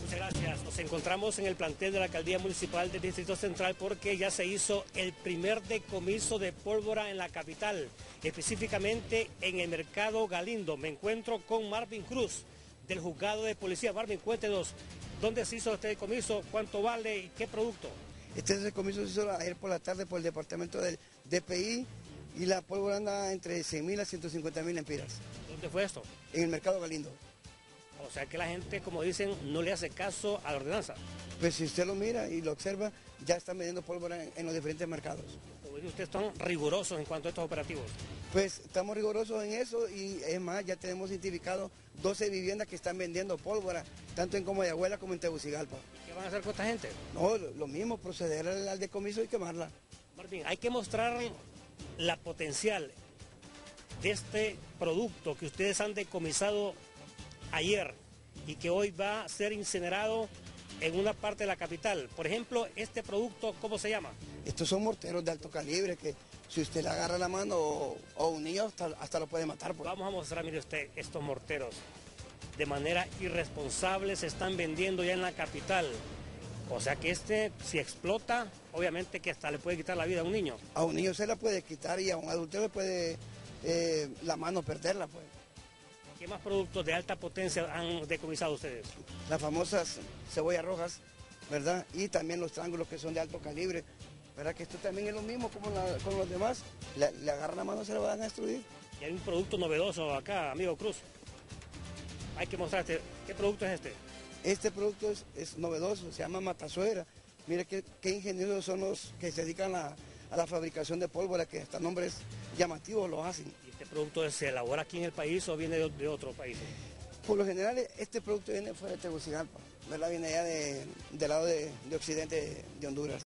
Muchas gracias. Nos encontramos en el plantel de la Alcaldía Municipal del Distrito Central porque ya se hizo el primer decomiso de pólvora en la capital, específicamente en el Mercado Galindo. Me encuentro con Marvin Cruz, del Juzgado de Policía. Marvin, cuéntenos, ¿dónde se hizo este decomiso? ¿Cuánto vale y qué producto? Este decomiso se hizo ayer por la tarde por el departamento del DPI y la pólvora anda entre 100.000 a 150.000 lempiras. ¿Dónde fue esto? En el Mercado Galindo. O sea que la gente, como dicen, no le hace caso a la ordenanza. Pues si usted lo mira y lo observa, ya están vendiendo pólvora en los diferentes mercados. Como dice usted, están rigurosos en cuanto a estos operativos. Pues estamos rigurosos en eso y es más, ya tenemos identificado 12 viviendas que están vendiendo pólvora, tanto en Comayagüela como en Tegucigalpa. ¿Qué van a hacer con esta gente? No, lo mismo, proceder al decomiso y quemarla. Marvin, hay que mostrar la potencial de este producto que ustedes han decomisado ayer y que hoy va a ser incinerado en una parte de la capital. Por ejemplo, este producto, ¿cómo se llama? Estos son morteros de alto calibre que si usted le agarra la mano o un niño hasta lo puede matar. Vamos a mostrar, mire usted, estos morteros de manera irresponsable se están vendiendo ya en la capital. O sea que si explota, obviamente que hasta le puede quitar la vida a un niño. A un niño se la puede quitar y a un adulto le puede la mano perderla, pues. ¿Qué más productos de alta potencia han decomisado ustedes? Las famosas cebollas rojas, ¿verdad? Y también los triángulos que son de alto calibre. ¿Verdad? Que esto también es lo mismo como con los demás. Le agarran la mano, se la van a destruir. Y hay un producto novedoso acá, amigo Cruz. Hay que mostrarte. ¿Qué producto es este? Este producto es novedoso, se llama matazuegra. Mire qué ingeniosos son los que se dedican a la fabricación de pólvora, que hasta nombres llamativos los hacen. ¿Y este producto se elabora aquí en el país o viene de otro país? Por lo general, este producto viene fuera de Tegucigalpa, ¿verdad? Viene allá del lado de occidente de Honduras.